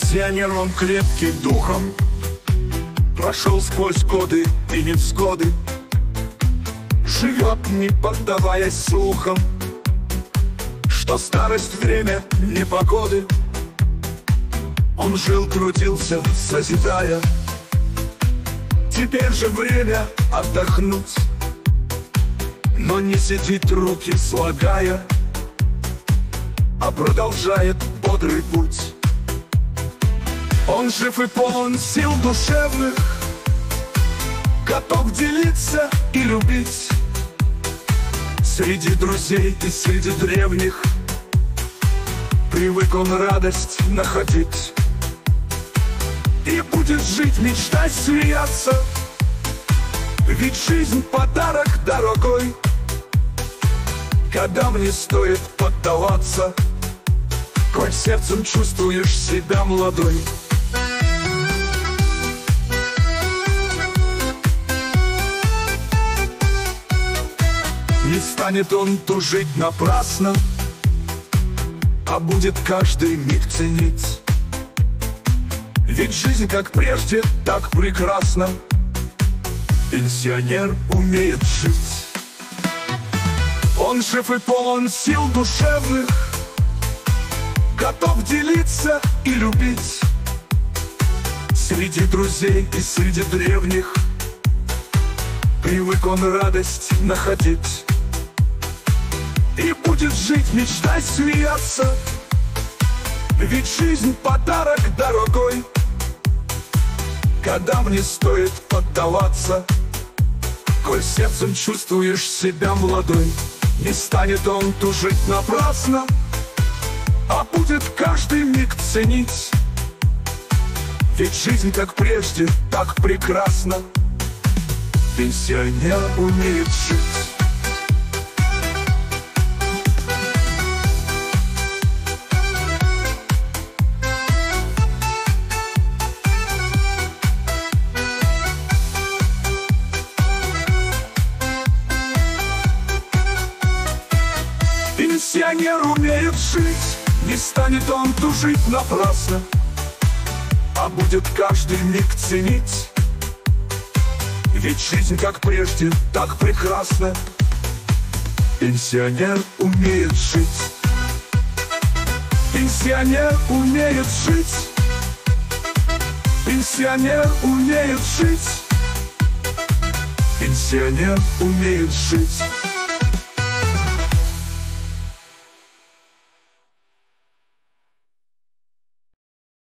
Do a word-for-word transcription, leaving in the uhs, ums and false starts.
Пенсионер он крепкий духом, прошел сквозь годы и невзгоды, живет, не поддаваясь слухам, что старость — время непогоды. Он жил, трудился, созидая, теперь же время отдохнуть, но не сидит, руки слагая, а продолжает бодрый путь. Он жив и полон сил душевных, готов делиться и любить. Среди друзей и среди древних привык он радость находить. И будет жить, мечтать, смеяться, ведь жизнь — подарок дорогой. Когда мне стоит поддаваться, коль сердцем чувствуешь себя молодой. Не станет он тужить напрасно, а будет каждый миг ценить. Ведь жизнь, как прежде, так прекрасна. Пенсионер умеет жить. Он жив и полон сил душевных, готов делиться и любить. Среди друзей и среди древних привык он радость находить. И будет жить, мечтать, смеяться, ведь жизнь — подарок дорогой. Когда мне стоит поддаваться, коль сердцем чувствуешь себя молодой. Не станет он тужить напрасно, а будет каждый миг ценить. Ведь жизнь, как прежде, так прекрасна. Пенсионер умеет жить. Пенсионер умеет жить, не станет он тужить напрасно, а будет каждый миг ценить. Ведь жизнь, как прежде, так прекрасна. Пенсионер умеет жить. Пенсионер умеет жить. Пенсионер умеет жить. Пенсионер умеет жить.